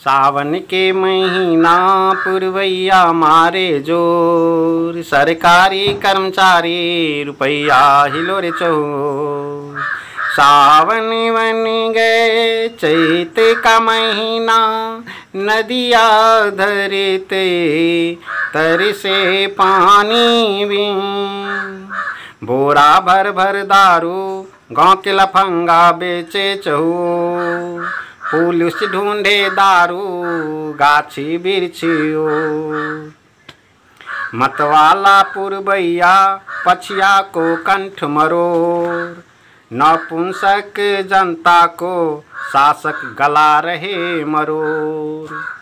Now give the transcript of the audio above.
सावन के महीना पुरवैया मारे जोर, सरकारी कर्मचारी रुपया हिलो रे चोर। सावन बन गए चैत का महीना, नदिया धरते तर से पानी भी। बोरा भर भर दारू गाँव के लफंगा बेचे चहु, पुलिस ढूंढे दारू गाछी बिरछियो। मतवाला पुरवैया पछिया को कंठ मरोर, नपुंसक जनता को शासक गला रहे मरोर।